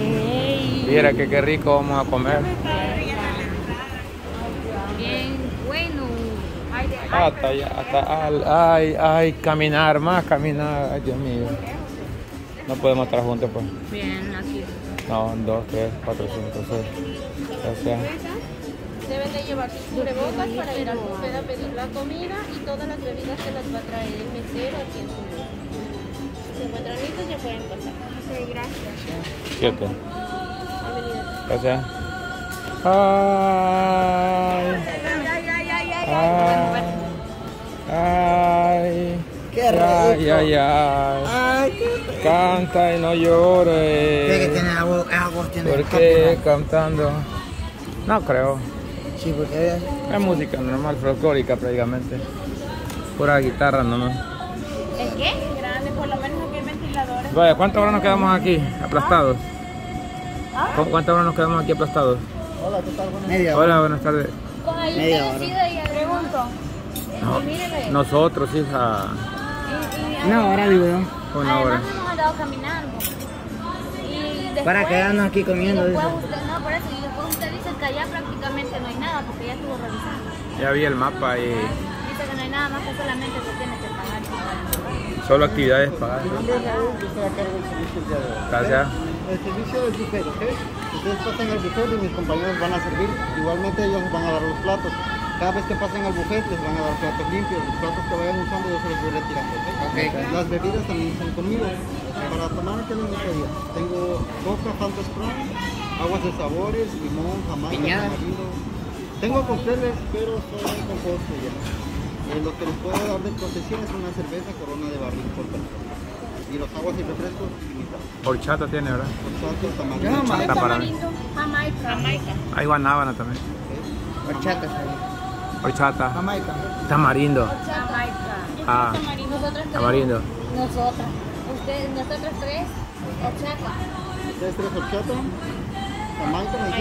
Mira que qué rico vamos a comer. Bien bueno. Hasta allá, hasta ay, caminar, más caminar. Ay, Dios mío. No podemos estar juntos, pues. Bien, aquí. No, 2, 3, 4, 5, 6. Gracias. Deben de llevar sus cubrebocas para ir al buffet a pedir la comida y todas las bebidas se las va a traer el mesero aquí en su mesa. Si se encuentran listos ya pueden pasar. Sí, gracias. 7. Bienvenidos. Gracias. Ay. Qué rico. Ay, qué rico. Canta y no llores. ¿Qué tiene agua? Tiene ¿Por qué cantando? No creo. Sí, porque Es música normal, folclórica prácticamente. Pura guitarra nomás. ¿El qué? Grande, por lo menos aquí hay ventiladores. Vaya, ¿cuántas horas nos quedamos aquí aplastados? ¿Cuántas horas nos quedamos aquí aplastados? Hola, ¿qué tal? Media hora. Hola, buenas tardes. Media hora. Pregunto. No, nosotros, hija. Una hora, digo yo. Una hora. Además hemos andado caminando. Y después, Para quedarnos aquí comiendo. después dice. usted, no, por eso, y después usted dice que allá prácticamente no hay nada porque ya estuvo revisando. Ya vi el mapa y Dice que no hay nada más que solamente se tiene que pagar. solo actividades pagadas. Mi nombre es Raúl, yo estoy a cargo del servicio el día de hoy. Gracias. El servicio del buffet, ¿ok? Ustedes pasan al buffet y mis compañeros van a servir. Igualmente ellos les van a dar los platos. Cada vez que pasen al buffet les van a dar platos limpios. Los platos que vayan usando yo se los voy retirando, ¿ok? Okay. Las bebidas también están conmigo. Para tomar, ¿qué les gustaría? Tengo Coca, Fanta Sprite, aguas de sabores, limón, jamaica, Piñada. tamarindo. Tengo cócteles, pero son con costo ya. Lo que les puedo dar de concesión es una cerveza Corona de barril por persona. Y los aguas y refrescos ilimitados. Horchata tiene, ¿verdad? Horchata, tamarindo. Horchata para mí. Jamaica. Hay guanábana también. Horchata, Horchata. Jamaica. Tamarindo. Jamaica. Ah, Nosotros tres. tamarindo. Nosotros tres. Horchata. Ustedes tres horchata. Jamaica, ¿me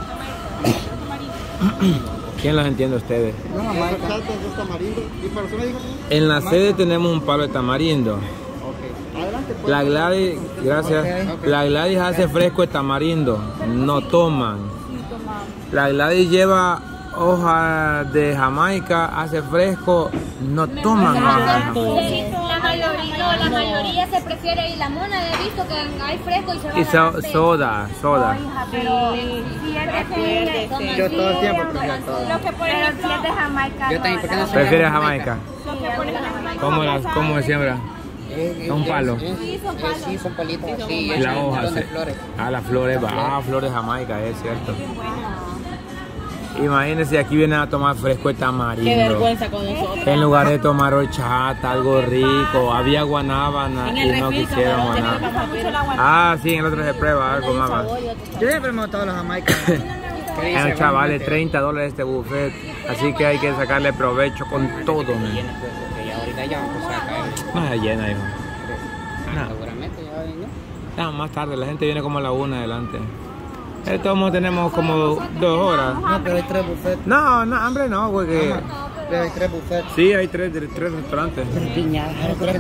dijeron? ¿Quién los entiende a ustedes? No, Jamaica. Horchata, dos tamarindo. ¿Y para usted me dijo? En la sede tenemos un palo de tamarindo. Ok. Adelante, pues. La Gladys, gracias. La Gladys hace fresco de tamarindo. No toman. La Gladys lleva hoja de Jamaica, hace fresco. No toman hoja de Jamaica. La mayoría se prefiere ir la mona. He visto que hay fresco y se va Y a dar soda. pero si es de Yo todo el tiempo prefiero todo. Lo que por ejemplo, si es de Jamaica. Yo también, ¿por qué no se ¿Prefieres Jamaica? Lo que por ejemplo, ¿Cómo se siembra? Un palo. Sí, son palitos así. Y la hoja. de flores. Ah, las flores, flores de Jamaica, es cierto. Imagínense, aquí vienen a tomar fresco de tamarindo. Qué vergüenza con nosotros. En lugar de tomar horchata, algo rico. Había guanábana y no quisieron guanábana. Ah, sí, en el otro se prueba algo más. Yo siempre me he gustado los Jamaica. El chavales, $30 este buffet. Así que hay que sacarle provecho con todo. Porque ahorita ya va a empezar a caer. No se llena, hijo. No. Seguramente ya ven, ¿no? No, más tarde, la gente viene como a la 1 adelante. Todos tenemos como 2 horas. No, pero hay 3 buffets. No, hambre no, porque... Pero hay 3 buffets. Sí, hay 3 restaurantes. Piñadas.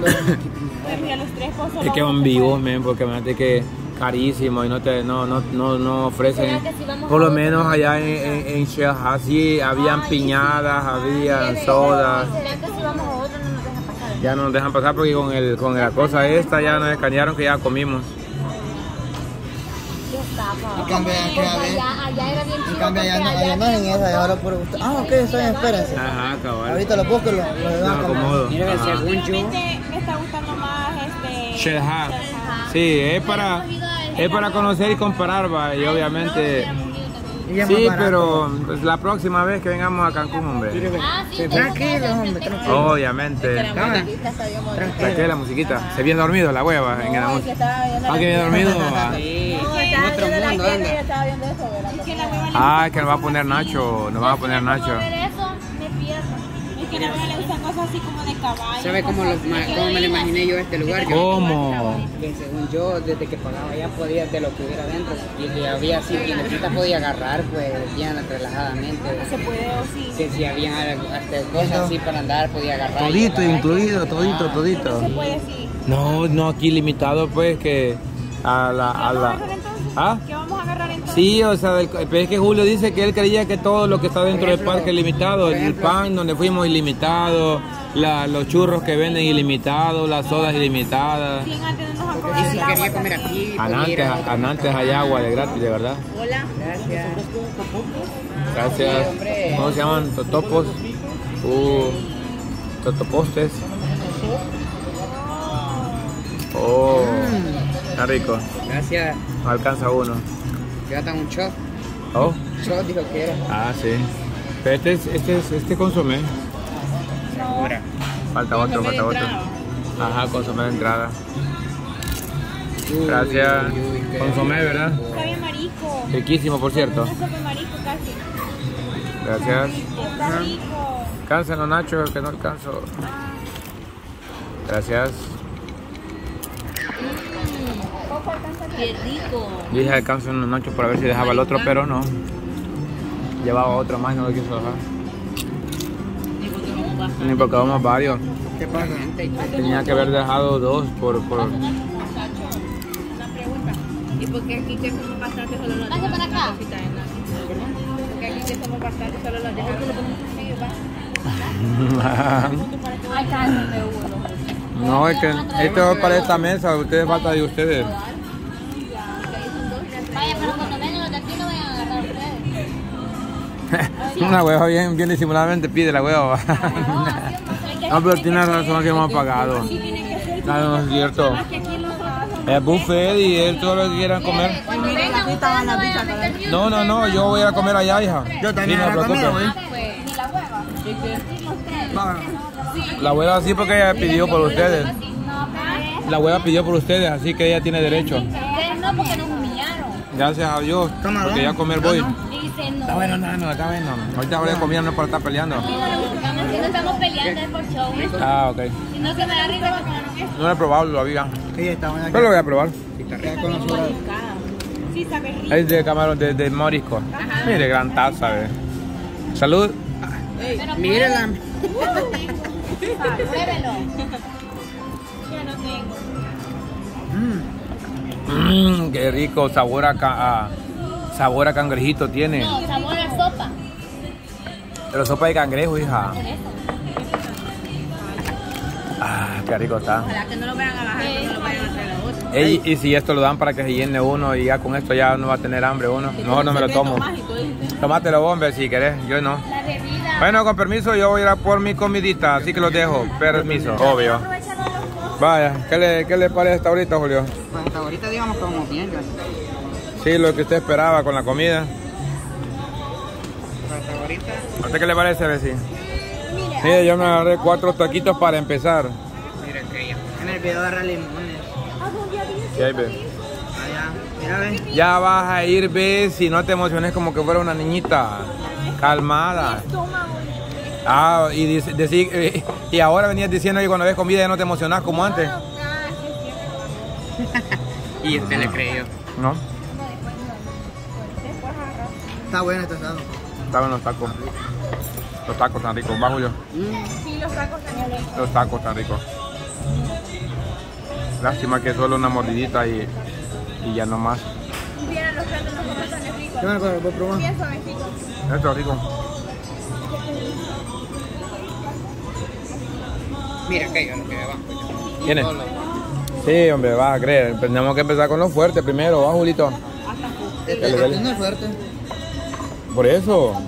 Es que van vivos, men, porque fíjate que carísimo y no ofrecen. Por lo menos allá en Shell habían piñadas, habían sodas. ¿será que si vamos a otro no nos dejan pasar? Ya no nos dejan pasar porque con la cosa esta ya nos escanearon que ya comimos. En cambio, Allá era bien en chido. cambio allá no en esa, y ahora por gusto. Ah, ok, estoy en espérense. Ajá, cabal. Ahorita lo busco y lo No, dan acomodo. Mira, Ajá. según yo, Me está gustando más Shell House. Sí, es para conocer y comparar, va, y obviamente... Y es más Sí, barato. pero pues, la próxima vez que vengamos a Cancún, hombre. Tranquilo, hombre, tranquilo. Obviamente. ¿Para qué la musiquita? Se viene dormido la hueva en la música. Ah, que viene dormido. sí, en otro mundo anda. Ah, que nos va a poner Nacho. Nos va a poner Nacho. Ver eso, me pierdo. Es que no le gustan cosas así como de caballo. ¿Sabe cómo me lo imaginé yo este lugar? ¿Cómo? Que según yo, desde que pagaba ya podía de lo que hubiera adentro. Y que había así, tiendecitas podía agarrar, pues, bien relajadamente. Se puede o sí. Que si había hasta cosas así para andar, podía agarrar. Todito y incluido, todito. Se puede sí. No, aquí limitado pues que a la ¿Ah? ¿Qué vamos a agarrar entonces? Sí, o sea, pero es que Julio dice que él creía que todo lo que está dentro del parque es limitado. El pan donde fuimos ilimitado, los churros que venden ilimitados, las sodas ilimitadas. ¿Quién antes nos ha Y cobrado si el agua? quería comer aquí, podía ir a otro. Antes hay agua de gratis, de verdad. Hola. Gracias. Gracias. Sí, hombre. ¿Cómo se llaman? Totopos. Totopostes. Oh, está rico. Gracias. No alcanza uno. Ya está un shot. Oh, Shot dijo que era. ah, sí. Pero este consomé. Ahora. Falta otro. Ajá, consomé de entrada. Gracias. qué Consomé, ¿verdad? Está bien marisco. Riquísimo, por cierto. Una sopa de marisco casi. Gracias. Está rico. Cáncenos, Nacho, que no alcanzo. Gracias. Qué rico. Dije alcanzo unos Nacho para ver si dejaba el otro, pero no. Llevaba otro más y no lo quiso dejar. Y porque vamos a bajar. Ni porque vamos varios. ¿Qué pasa? Tenía que haber dejado dos por... Una pregunta. ¿Y por qué aquí que somos bastantes solo los dejamos una cosita en la... Porque aquí que somos bastantes solo los dejamos en Ay, cálmate, Hugo. No, es que esto es para esta mesa, ustedes falta de ustedes. Vaya, pero cuando vengan los de aquí no vayan a agarrar ustedes. Una hueva bien disimuladamente pide la hueva. No, pero tiene razón que hemos pagado. Claro, no es cierto. Es buffet y él todo lo que quieran comer. Cuando vengan ustedes no vayan a meter ni un... No, yo voy a comer allá, hija. Yo también Sí, no ahora preocupes. conmigo, ¿eh? Ni la hueva. La hueva sí porque ella pidió por ustedes. No, pero La hueva pidió por ustedes, así que ella tiene derecho. ustedes no, porque nos humillaron. Gracias a Dios, porque ya a comer voy. Dicen no. Está bueno, está bueno. Ahorita voy a comer, no es para estar peleando. Si no estamos peleando es por show. Ah, ok. Si no se me da risa porque no es. No lo he probado todavía. Sí, está buena. Pero lo voy a probar. Está con los sobrados. Sí, sabe rico. Es de camarón, de morisco. Mire, gran taza, ve. Salud. Mírela. Pruébelo. Ya no tengo. Qué rico, sabor a cangrejito tiene. No, sabor a sopa. Pero sopa de cangrejo, hija. Por eso. Ah, qué rico está. Ojalá que no lo vayan a bajar, que no lo vayan a hacer a otro. Ey, y si esto lo dan para que se llene uno y ya con esto ya no va a tener hambre uno. Mejor no me lo tomo. Tómatelo, hombre, si querés. Yo no. La bebida. Bueno, con permiso, yo voy a ir a por mi comidita, así que los dejo. Permiso, obvio. Vaya, ¿qué le parece hasta ahorita, Julio? Pues hasta ahorita digamos que vamos bien, ya. Sí, lo que usted esperaba con la comida. Pues hasta ahorita. ¿A usted qué le parece, Bessie? Mira, yo me agarré 4 taquitos para empezar. Mira que ya. En el video agarra limones. ¿Qué hay, ve? Allá. Mira, ve. Ya vas a ir, Bessie, no te emociones como que fuera una niñita. Calmada. Ah, y ahora venías diciendo que cuando ves comida ya no te emocionas como antes. Y usted le creyó. ¿No? Está bueno este asado. Estaban los tacos. Los tacos tan ricos. Va, Julio. Sí, los tacos también. Los tacos tan ricos. Lástima que solo una mordidita y ya no más. Vienen los platos, no son tan ricos. Yo me acuerdo, voy a probar. Bien suavecitos. Esto es rico. Mira que yo lo que va. ¿Tiene? Sí, hombre, vas a creer. Tenemos que empezar con lo fuerte primero, ¿va, Julito? Este no es fuerte. Por eso.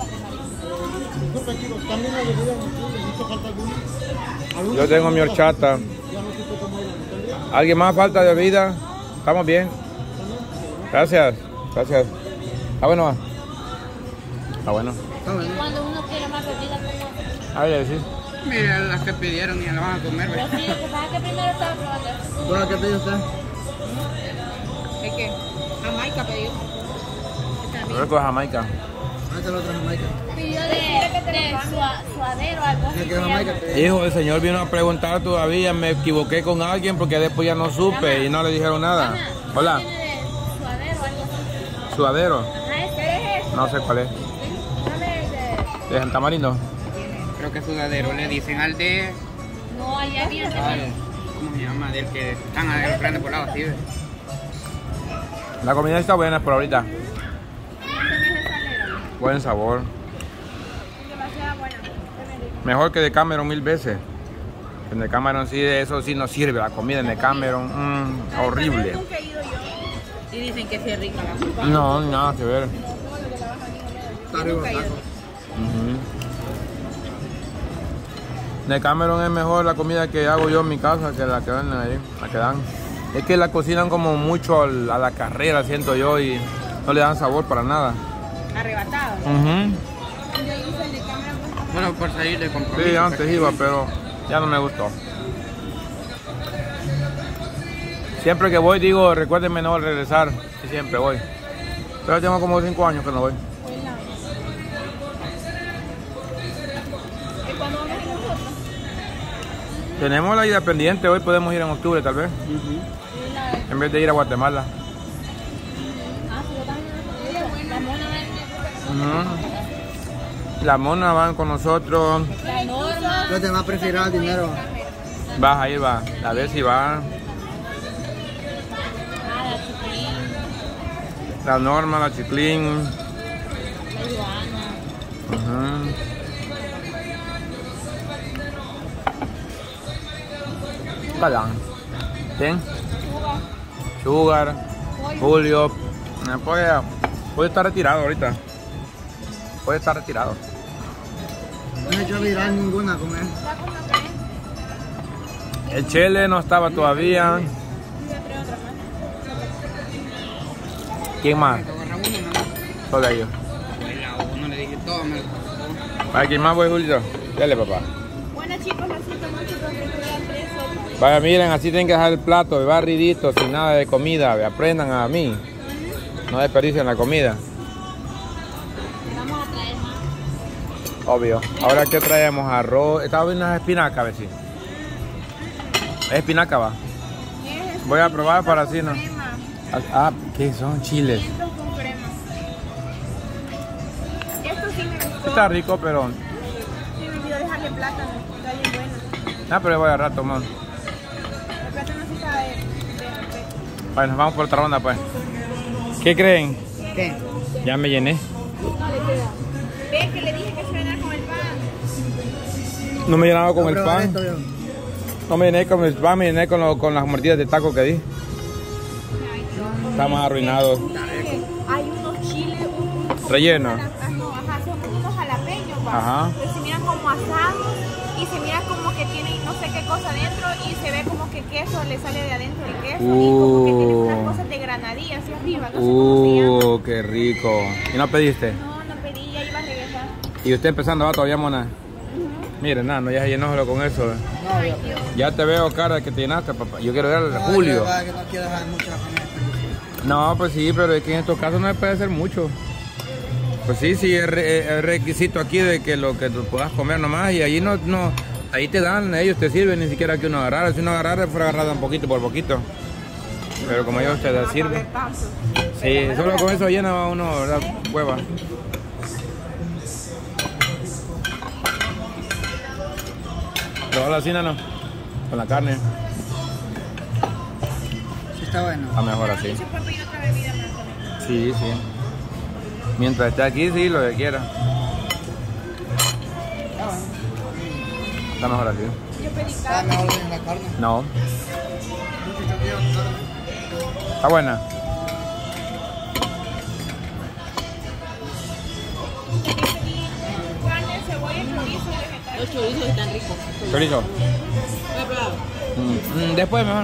Yo tengo mi horchata. ¿Alguien más falta de bebida? ¿Estamos bien? Gracias. Está bueno, va. Está bueno. Está bueno. Cuando uno quiere más bebida, como... A ver, sí. Mira las que pidieron y la van a comer, Pero ve. sí, lo que pasa es que primero estaba probando esto. ¿Bueno, qué pidió usted? ¿Es qué? Jamaica pedido. Rico de Jamaica. Esta es la otra Jamaica. Pidió de suadero, algo así. ¿Qué se Jamaica? llama. Hijo, el señor vino a preguntar todavía. Me equivoqué con alguien porque después ya no supe y no le dijeron nada. Hola. Tiene de suadero, algo así. ¿Suadero? Ajá, ¿qué es eso? No sé cuál es. Dame el de... ¿De Santa Marino? Creo que sudadero le dicen al de... No, allá viene ¿Cómo se llama? Del que están a los grandes volados, así, ve. La comida está buena por ahorita. Buen sabor. Demasiado buena. Mejor que de Cameron 1000 veces. En el Cameron sí, eso sí no sirve. La comida en el Cameron, horrible. Nunca he ido yo. Y dicen que sí es rica la No, nada que ver. nunca he ido. En el Cameron es mejor la comida que hago yo en mi casa que la que venden ahí, la que dan. Es que la cocinan como mucho a la carrera, siento yo, y no le dan sabor para nada. Arrebatado. Bueno, por salir de compromiso. Sí, antes iba, pero ya no me gustó. Siempre que voy digo, recuérdenme no regresar, y siempre voy. Pero tengo como 5 años que no voy. ¿Y cuándo vamos a ir nosotros? Tenemos la ida pendiente, hoy podemos ir en octubre tal vez, en vez de ir a Guatemala. La mona van con nosotros. La Norma. Los demás prefieren el dinero. Vas a ir, va. A ver si va. La Norma, la Chiclín. Calán. ¿Quién? Sugar. Julio. Puede estar retirado ahorita. Puede estar retirado. No he hecho viral ninguna con él. El Chele no estaba todavía. ¿Quién más? Solo ellos. Uno le dije todo, me lo pasó. ¿A quién más voy, Julio? Dale, papá. Bueno, chicos, lo siento mucho porque quedan 3 sopas. Vaya, miren, así tienen que dejar el plato, barridito, sin nada de comida. Aprendan a mí. No desperdicien la comida. Vamos a traer más. Obvio. Ahora, ¿qué traemos? Arroz. Estaba viendo unas espinacas, a ver si. ¿Es espinaca, va? Voy a probar para así, ¿no? Ah, ¿qué son? Chiles. Vientos con crema. Esto sí me gustó. Está rico, pero... Sí, me olvidó dejarle plátano. Está bien bueno. Ah, pero voy a rato, man. El plátano sí está de respeto. Bueno, vamos por otra ronda, pues. ¿Qué creen? ¿Qué? Ya me llené. No le queda. Ve que le dije que se llenara con el pan. No me he llenado con Voy a el probar pan. esto, yo. No me llené con el pan, me llené con las mordidas de taco que di. Estamos arruinados. Hay unos chiles, Relleno. No, ajá, son unos jalapeños, va. Ajá. Pero se miran como asados y se mira como que tienen no sé qué cosa adentro y se ve como que queso le sale de adentro el queso y como que tiene unas cosas de granadilla hacia arriba, no sé cómo se llama. Qué rico. ¿Y no pediste? No pedí, ya iba a regresar. ¿Y usted empezando va todavía, mona? Mire, nano, ya se llenó solo con eso. Ay, Dios. Ya te veo cara que te llenaste, papá. Yo quiero ver al Julio. Que no quiero dejar mucha comida. No, pues sí, pero es que en estos casos no se puede hacer mucho. Pues sí, es requisito aquí de que lo que tú puedas comer nomás y ahí no, ahí te dan, ellos te sirven, ni siquiera que uno agarrara. Si uno agarrara, fuera agarrado un poquito por poquito. Pero como ellos te sirven. Sí, solo con eso llena uno la hueva. Pero la cena no, con la carne. Sí, está bueno. Está mejor así. Se puede pedir otra bebida más. Sí, sí. Mientras esté aquí, sí, lo que quiera. Está mejor así. Yo pedí Está carne. mejor en la carne. No. Está buena. Carne, cebolla, chorizo y vegetales. Los chorizos están ricos. Chorizo. Voy a probar. Después mejor.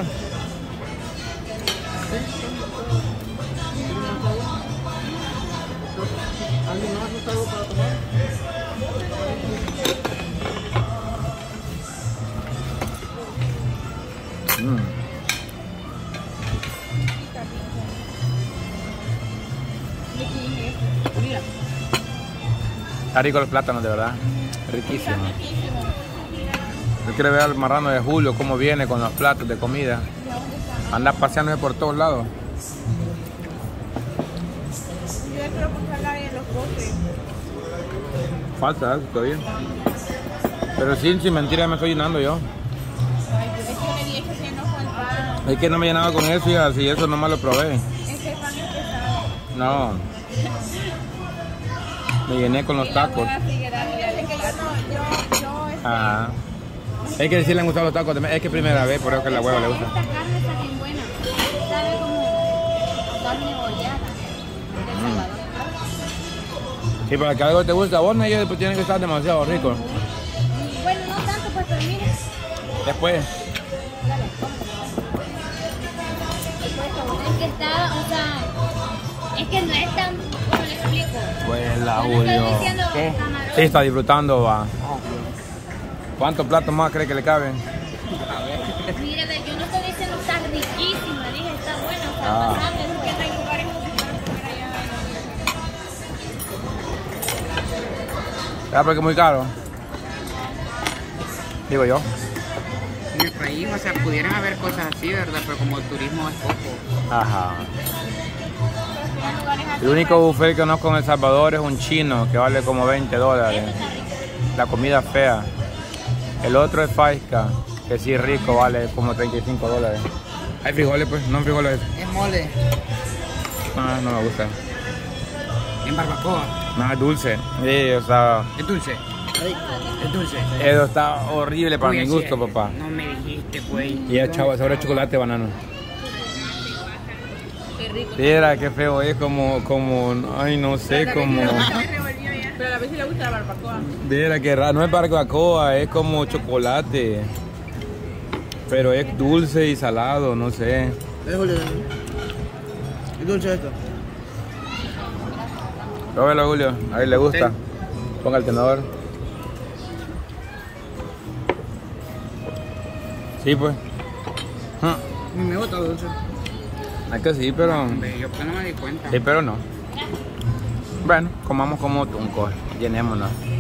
¿Alguien más gusta algo para tomar? Mira. Está rico los plátanos, de verdad. Riquísimo. Yo quiero ver al marrano de Julio cómo viene con los platos de comida. Anda paseándose por todos lados. Yo ya quiero comprar en los postres. Falta algo todavía. Pero sí, sin mentira me estoy llenando yo. Ay, es que le dije que se llenó con el pan. Es que no me llenaba con eso y así eso nomás lo probé. Es que el pan es No. Me llené con los tacos. Ajá. Es que sí le han gustado los tacos, es que primera vez, por eso que la hueva le gusta. Esta carne está bien buena. Sabe como carne bollada. Sí, para que algo te guste a vos, ellos después tienen que estar demasiado ricos. Bueno, no tanto, pues, pero mire. Después. Es que está, o sea, es que no es tan, ¿cómo le explico? Pues la No le Julio. estoy diciendo ¿Qué? camarón. Sí, está disfrutando, va. ¿Cuántos platos más cree que le caben? Mire, yo no estoy diciendo está riquísima, dije está buena, está Ah. pasable, es que Hay lugares donde para comer allá. ¿Verdad? Porque es muy caro. Digo yo. En el país, o sea, pudieran haber cosas así, ¿verdad? Pero como el turismo es poco. Ajá. Pero hay lugares así. El único buffet que conozco en El Salvador es un chino que vale como $20. La comida fea. El otro es Faisca, que sí rico, vale como $35. Hay frijoles, pues, no frijoles. Es mole. No, no me gusta. En barbacoa. No, es dulce. Sí, o sea, Es dulce. Es dulce. eso está horrible para Uy, mi así gusto, es. papá. No me dijiste, güey. Y el chavo, sobre chocolate, banano. Mira, qué feo es, como, ay, no sé, como... Pero a la vez sí le gusta la barbacoa. Mira, qué raro, no es barbacoa, es como chocolate. Pero es dulce y salado, no sé. ¿Es dulce esto? Pruébelo, Julio, a él le gusta. Ponga el tenedor. Sí, pues. Me gusta dulce. Es que sí, pero... Hombre, yo pues no me di cuenta. Sí, pero no. Bueno, comamos como tuncos, llenémonos.